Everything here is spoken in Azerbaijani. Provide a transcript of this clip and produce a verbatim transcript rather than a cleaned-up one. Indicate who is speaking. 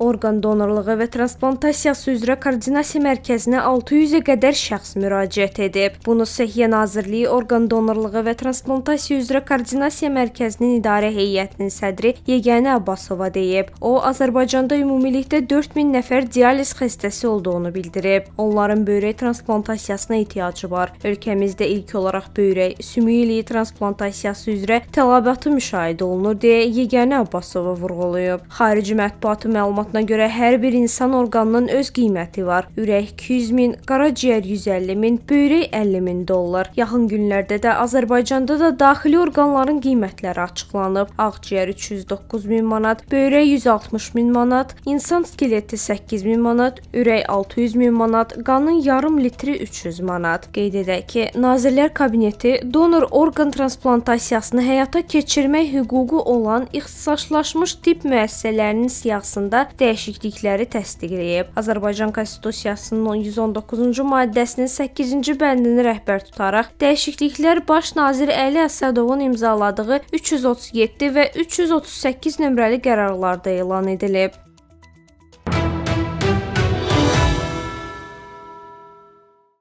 Speaker 1: Orqan donorluğu və transplantasiya üzrə koordinasiya mərkəzinə altı yüzə qədər şəxs müraciət edib. Bunu Səhiyyə Nazirliyi Orqan donorluğu və transplantasiya üzrə koordinasiya mərkəzinin idarə heyətinin sədri Yeganə Abbasova deyib. O, Azərbaycanda ümumilikdə dörd min nəfər dializ xəstəsi olduğunu bildirib. Onların böyrək transplantasiyasına ehtiyacı var. Ölkəmizdə ilk olaraq böyrək, sümük iliyi transplantasiyası üzrə tələbatı müşahidə olunur deyə Yeganə Abbasova vurğulayıb. Xarici mətbuatı məlumatına görə hər bir insan orqanının öz qiyməti var. Ürək iki yüz min, qaraciyər yüz əlli min, böyrək əlli min dollar. Yaxın günlərdə də Azərbaycanda da daxili orqanların qiymətləri açıqlanıb. Ağciyər üç yüz doqquz min manat, böyrək yüz altmış min manat, insan skeleti səkkiz min manat, ürək altı yüz min manat, qanın yarım litri üç yüz manat. Qeyd edək ki, Nazirlər Kabineti donor orqan transplantasiyasını həyata keçirmək hüququ olan ixtisaslaşmış tibb müəssisələrinin siyahısında dəyişiklikləri təsdiqləyib. Azərbaycan Konstitusiyasının yüz on doqquzuncu maddəsinin səkkizinci bəndini rəhbər tutaraq dəyişikliklər Baş nazir Əli Əsədovun imzaladığı üç yüz otuz yeddi və üç yüz otuz səkkiz nömrəli qərarlarda elan edilib.